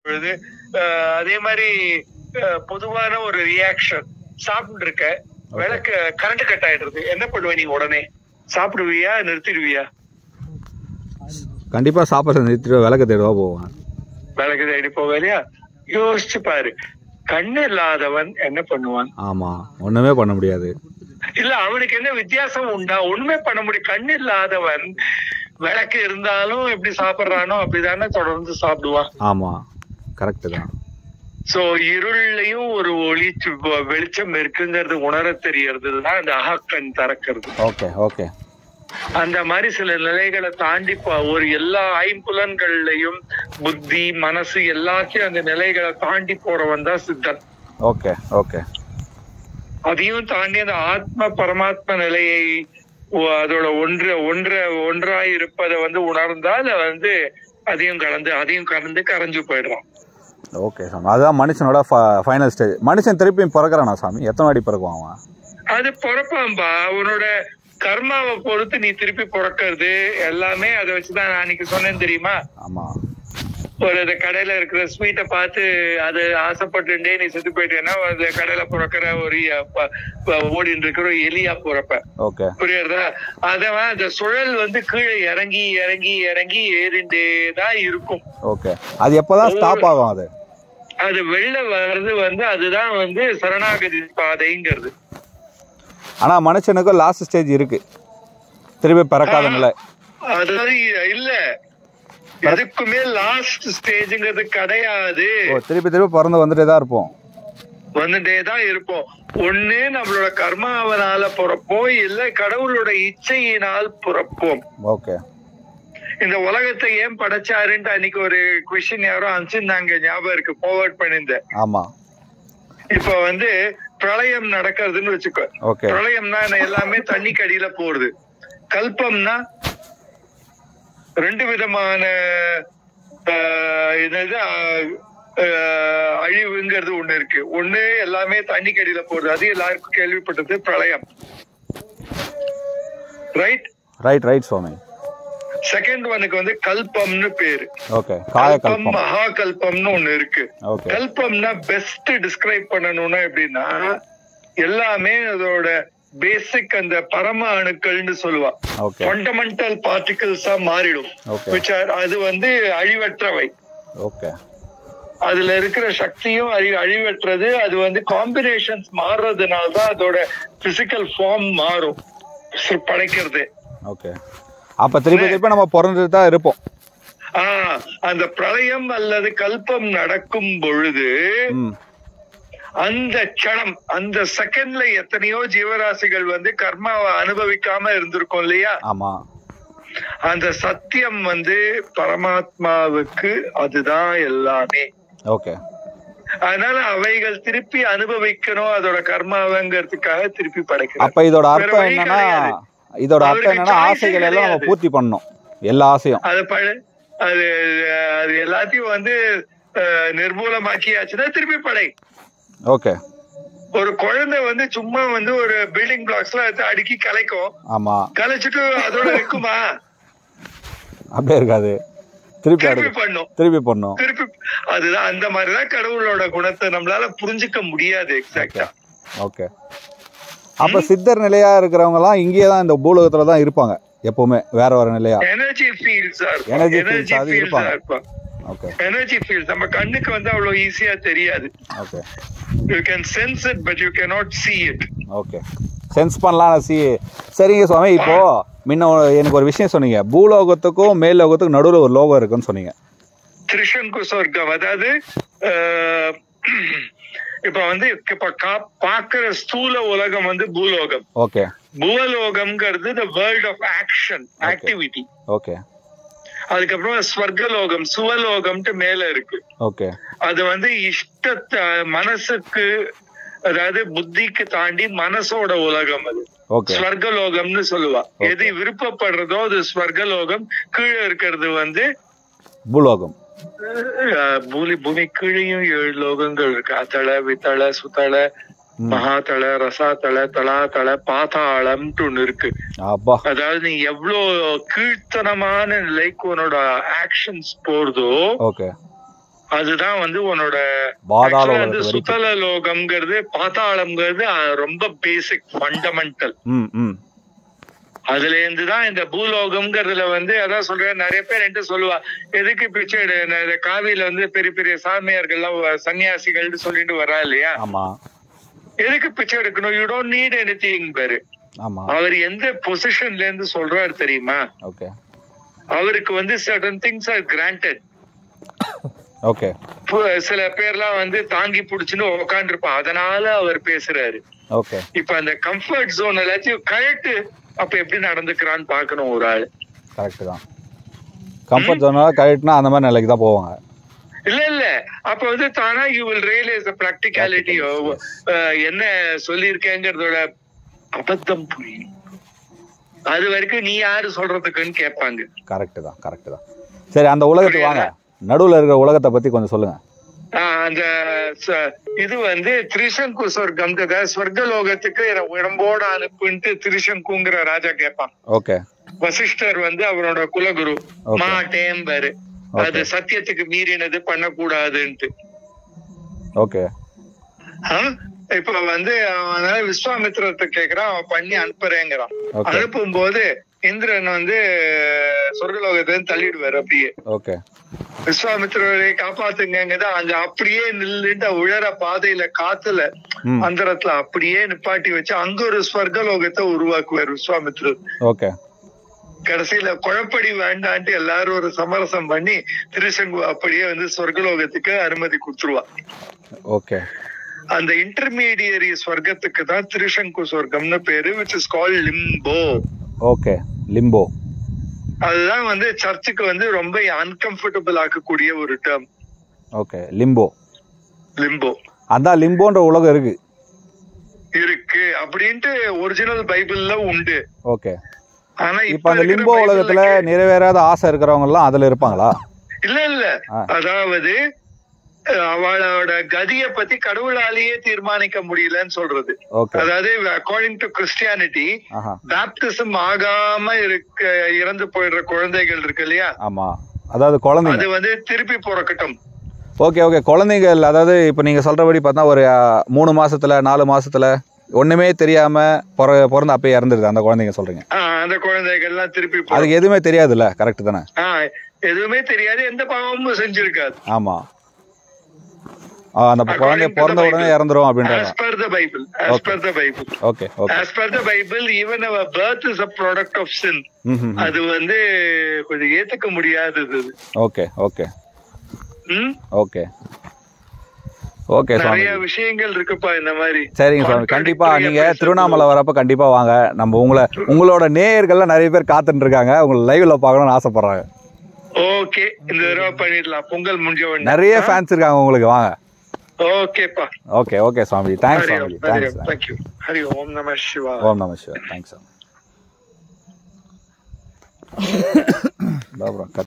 பொழுது அதே மாதிரி பொதுவான ஒரு ரியாக்ஷன். சாப்பிட்டு இருக்க விளக்கு கரண்ட் கட் ஆயிடுறது, என்ன பண்ணுவ நீ? உடனே சாப்பிடுவியா, நிறுத்திடுவியா? கண்டிப்பா சாப்பிட நிறுத்திடுவா, விளக்கு தேடுவா போவான். விளக்கு தேடி போவ இல்லையா? யோசிச்சு பாரு, கண்ணு இல்லாதவன் என்ன பண்ணுவான்? ஆமா, ஒண்ணுமே பண்ண முடியாது. இல்ல, அவனுக்கு என்ன வித்தியாசம் உண்டா? ஒண்ணுமே பண்ண முடியும். கண்ணு இல்லாதவன் விளக்கு இருந்தாலும் எப்படி சாப்பிடுறானோ அப்படிதானே தொடர்ந்து சாப்பிடுவான். ஆமா, கரெக்ட் தான். சோ இருள்லயும் ஒரு ஒளி வெளிச்சம் இருக்குங்கிறது உணர தெரியறதுதான் அந்த அகக்கண் திறக்கிறது. Okay okay. அந்த மாதிரி சில நிலைகளை தாண்டி ஒரு எல்லா ஐம்புலன்கள்லயும் புத்தி மனசு எல்லாத்தையும் அந்த நிலைகளை தாண்டி போறவன் தான் சித்தன். Okay okay. அதையும் தாண்டி அந்த ஆத்ம பரமாத்ம நிலையை அதோட ஒன்றாய் இருப்பதை உணர்ந்தால் அதையும் கடந்து கரைஞ்சு போயிடுறான். ஓகே சாமி, அதுதான் மனுஷனோட ஃபைனல் ஸ்டேஜ். மனுஷன் திருப்பியும் பிறக்கிறானா சாமி? எத்தனை வாட்டி பிறக்குவான் அவன்? அது பிறப்பான்பா, அவனோட கர்மாவை பொறுத்து நீ திருப்பி பிறக்கிறது எல்லாமே. அதை வச்சுதான் நான் அன்னைக்கு சொன்னேன் தெரியுமா? ஆமா. ஒரு கடையில இருக்கிற ஸ்வீட்டை பார்த்து அது ஆசைப்பட்டுட்டே நீ செத்து போயிட்டேன்னா அந்த கடையில பிறக்கிற ஒரு ஓடிட்டு இருக்கிற ஒரு எலியா பிறப்ப. புரியுறதா? அதவன் அந்த சுழல் கீழே இறங்கி இறங்கி இறங்கி ஏறிண்டேதான் இருக்கும். ஓகே. அது எப்பதான் ஸ்டாப் ஆகும்? அது வெளில வர்றது அதுதான் சரணாகதி பாதைங்கிறது. ஆனா மனுஷனுக்கு லாஸ்ட் ஸ்டேஜ் இருக்கு, திருப்பி பிறக்காத நிலை. அதாவது இல்ல, எதுக்குமே லாஸ்ட் ஸ்டேஜ்ங்கிறது கிடையாது. திருப்பி திருப்பி பிறந்து வந்துட்டே தான் இருப்போம். ஒண்ணு நம்மளோட கர்மாவனால பிறப்போம், இல்ல கடவுளோட இச்சையினால் பிறப்போம். ஓகே. இந்த உலகத்தை ஏன் படைச்சாருன்ட்டு அன்னைக்கு ஒரு கொஸ்டின் யாரோ அனுப்பிச்சிருந்தாங்க, ஞாபகம் இருக்கு, ஃபார்வர்ட் பண்ணிருந்தேன். ஆமா. இப்ப பிரளயம் நடக்கிறதுன்னு வச்சுக்கோ. பிரளயம்னா எல்லாமே தண்ணிக்கு அடியில போறது. கல்பம்னா ரெண்டு விதமான அழிவுங்கிறது ஒண்ணு இருக்கு. ஒண்ணு எல்லாமே தண்ணிக்கு அடியில போறது, அது எல்லாருக்கும் கேள்விப்பட்டது பிரளயம். ரைட் ரைட் ரைட் சுவாமி. செகண்ட் ஒனுக்கு கல்பம்னு பேரு. கல்பம் மகா கல்பம்னு ஒண்ணு இருக்கு. கல்பம்னா பெஸ்ட் டிஸ்கிரைப் பண்ணணும்னா எப்படின்னா, எல்லாமே அதோட பேசிக் அந்த பரம அணுக்கள்னு சொல்லுவா, ஃபண்டமெண்டல் பார்ட்டிகிள்ஸா மாறிடும். அது அழிவற்றவை. அதுல இருக்கிற சக்தியும் அழிவற்றது. அது காம்பினேஷன்ஸ் மாறுறதுனாலதான் அதோட பிசிக்கல் ஃபார்ம் மாறும் படைக்கிறது. அப்ப திருப்பி திருப்பி நம்ம பிறந்துட்டு தான் இருப்போம். அந்த பிரளயம் அல்லது கல்பம் நடக்கும் பொழுது அந்த க்ஷணம், அந்த செகண்ட்ல எத்தனையோ ஜீவராசிகள் கர்மாவை அனுபவிக்காம இருந்திருக்கும் இல்லையா? ஆமா. அந்த சத்தியம் பரமாத்மாவுக்கு அதுதான் எல்லாமே. ஓகே. அதனால அவைகள் திருப்பி அனுபவிக்கணும் அதோட கர்மாவங்கிறதுக்காக திருப்பி படைக்கணும். அப்ப இதோட அர்த்தம் என்னன்னா, ஆசைகள் எல்லாம் நம்ம பூர்த்தி பண்ணணும், எல்லா ஆசையும். அது எல்லாத்தையும் நிர்மூலமாக்கியாச்சுன்னா திருப்பி படை. ஓகே. ஒரு குழந்தை சும்மா ஒரு பில்டிங் பிளாக்ஸ் எல்லாம் அடுக்கி கலைக்கும். ஆமா. கலைச்சிட்டு அதோட இருக்குமா? அப்படியே இருக்காது, திருப்பி பண்ணும். அதுதான் அந்த மாதிரிதான் கடவுளோட குணத்தை நம்மளால புரிஞ்சுக்க முடியாது எக்ஸாக்டா. ஓகே. அப்ப சித்தர் நிலையா இருக்கிறவங்க எல்லாம் இங்கேதான் இந்த பூலோகத்துலதான் இருப்பாங்க எப்பவுமே, வேற வேற நிலையா எனர்ஜி ஃபீல்ட்ஸ் இருப்பாங்க. எனர்ஜி ஃபீல்ட் நம்ம கண்ணுக்கு அவ்வளவு ஈஸியா தெரியாது. Okay. you can sense it but you cannot see it. Okay. Sense பண்ணலாம். சரிங்க சுவாமி, இப்போ முன்ன எனக்கு ஒரு விஷயம் சொன்னீங்க, பூலோகத்துக்கும் மேல் லோகத்துக்கும் நடுவுல ஒரு லோகம் இருக்குன்னு சொன்னீங்க. திரிசங்கு சொர்க்கம். அதாவது இப்ப பாக்குற ஸ்தூல உலகம் பூலோகம். ஓகே. பூலோகம்ங்கிறது the world of action, activity. Okay. அதுக்கப்புறம் ஸ்வர்கலோகம், சுவலோகம்ட்டு மேல இருக்கு. ஓகே. அது இஷ்டத்தை மனசுக்கு, அதாவது புத்திக்கு தாண்டி மனசோட உலகம். அது ஸ்வர்கலோகம்னு சொல்லுவா. எது விருப்பப்படுறதோ அது ஸ்வர்கலோகம். கீழே இருக்கிறது பூலோகம். பூமி கீழையும் 7 லோகங்கள் இருக்கு. அதள, வித்தள, சுத்தள, மகாதள, ரசாதள, தலாதள, பாதாளம்ட்டு ஒண்ணு இருக்கு. அதாவது நீ எவ்வளவு கீழ்த்தனமான நிலைக்கு உன்னோட ஆக்ஷன்ஸ் போறதோ அதுதான் வந்து உன்னோட வந்து சுத்தல லோகம்ங்கிறது, பாதாளம்ங்கிறது ரொம்ப பேசிக் ஃபண்டமெண்டல். அதுல இருந்துதான் இந்த பூலோகம்ங்கிறதுல வந்து அதான் சொல்றேன். நிறைய பேர் என்கிட்ட சொல்லுவா, எதுக்கு பிச்சை எடு, காவியில வந்து பெரிய பெரிய சாமியார்கள்லாம் சன்னியாசிகள்னு சொல்லிட்டு வரா இல்லையா, எதுக்கு பிச்சை எடுக்கணும், யூ டோன்ட் நீட் எனிதிங் பாரு. அவர் எந்த பொசிஷன்ல இருந்து சொல்றாரு தெரியுமா, அவருக்கு வந்து சர்டன் திங்ஸ் ஆர் கிராண்டட். சில பேர்லாம் வந்து தாங்கி புடிச்சுன்னு உட்காந்து இருப்பான், அதனால அவர் பேசுறாரு. இப்ப அந்த கம்ஃபர்ட் ஜோன் எல்லாத்தையும் கரெக்ட், அப்ப எப்படி நடந்துக்கிறான்னு பாக்கணும் ஒரு ஆளு. கரெக்ட் தான், கம்ஃபர்ட் ஜோனா கரெக்ட்னா அந்த மாதிரி நிலைக்கு தான் போவாங்க. இல்ல அப்ப வந்து தானா you will realise the practicality. என்ன சொல்லியிருக்கேங்கிறதோட அபத்தம் புரியும். அது வரைக்கும் நீ யாரு சொல்றதுக்குன்னு கேட்பாங்க. கரெக்ட் தான். சரி, அந்த உலகத்துக்கு வாங்க, நடுவுல இருக்கிற உலகத்தை பத்தி கொஞ்சம் சொல்லுங்க. அந்த இது வந்து திரிசங்கு சொர்க்கம், சொர்க்கலோகத்துக்கு உடம்போட அனுப்புன்ட்டு திரிசங்குங்கிற ராஜா கேட்பான். வசிஷ்டர் வந்து அவரோட குலகுரு மாட்டேம்பரு, அது சத்தியத்துக்கு மீறினது பண்ணக்கூடாதுன்ட்டு. இப்ப வந்து விஸ்வாமித்திரத்தை கேக்குறான், அவன் பண்ணி அனுப்புறேங்கிறான். அனுப்பும் போது இந்திரன் வந்து சொர்க்கலோகத்தை தள்ளிடுவாரு அப்படியே. விஸ்வாமித்திரரை காப்பாத்துங்கதான் அங்க அப்படியே நில்லுட்டு உழற பாதையில காத்துல அந்தரத்துல அப்படியே நிப்பாட்டி வச்சு அங்க ஒரு ஸ்வர்கலோகத்தை உருவாக்குவார் விஸ்வாமித்திரர். கடைசியில குழப்படி வேண்டான்ட்டு எல்லாரும் ஒரு சமரசம் பண்ணி திருசங்கு அப்படியே வந்து சொர்க்கலோகத்துக்கு அனுமதி கொடுத்துருவா. அந்த இன்டர்மீடியரி ஸ்வர்க்கத்துக்கு தான் திரிசங்கு சொர்க்கம்னு பேரு, which is called limbo. Limbo. அதுதான் வந்து சர்ச்சுக்கு வந்து ரொம்ப அன்கம்ஃபர்டபிள் ஆக்கக்கூடிய ஒரு டேர்ம். லிம்போ. அதான் லிம்போன்ற உலகம் இருக்கு அப்படின்ட்டு ஒரிஜினல் பைபிள்ல உண்டு. ஆனா இப்ப அந்த லிம்போ உலகத்துல நிறைவேறாத ஆசை இருக்கிறவங்க எல்லாம் அதுல இருப்பாங்களா? இல்ல அதாவது அவளோட கதிய பத்தி கடவுளாலேயே தீர்மானிக்க முடியலன்னு சொல்றது. அதாவது அக்கார்டிங் டு கிறிஸ்டியானிட்டி, பேப்டிசம் ஆகாம இறந்து போயிடுற குழந்தைகள் இருக்கு இல்லையா, அதாவது குழந்தை அது வந்து திருப்பி பிறக்கட்டும். குழந்தைகள், அதாவது இப்ப நீங்க சொல்றபடி பார்த்தா ஒரு 3 மாசத்துல 4 மாசத்துல ஒண்ணுமே தெரியாம பிறந்த அப்பயே இறந்துருது அந்த குழந்தைங்க சொல்றீங்க. அந்த குழந்தைகள்லாம் திருப்பி அதுக்கு எதுவுமே தெரியாதுல்ல, கரெக்ட் தானே? எதுவுமே தெரியாது, எந்த பாவமும் செஞ்சிருக்காது. ஆமா, அந்த குழந்தை பிறந்த உடனே இறந்துரும் அப்படின்றாங்க. As per the Bible. As per the Bible, even our birth is a product of sin. அது வந்து கொஞ்சம் ஏத்துக்க முடியாதது. நிறைய விஷயங்கள் இருக்குப்பா இந்த மாதிரி. சரிங்க சுவாமி, கண்டிப்பா நீங்க திருவண்ணாமலை வரப்ப கண்டிப்பா வாங்க. நம்ம உங்களோட நேயர்கள்லாம் நிறைய பேர் காத்துட்டு இருக்காங்க, உங்களை லைவ்ல பார்க்கணும்னு ஆசைப்படுறாங்க. இந்த தடவை பண்ணிடலாம், பொங்கல் முடிஞ்ச உடனே. நிறைய ஃபேன்ஸ் இருக்காங்க உங்களுக்கு, வாங்க. ஓகே சுவாமி, தேங்க்ஸ் சுவாமி, தேங்க்ஸ். ஹரி ஓம் நம சிவாய. ஓம் நம சிவாய. தேங்க்ஸ்.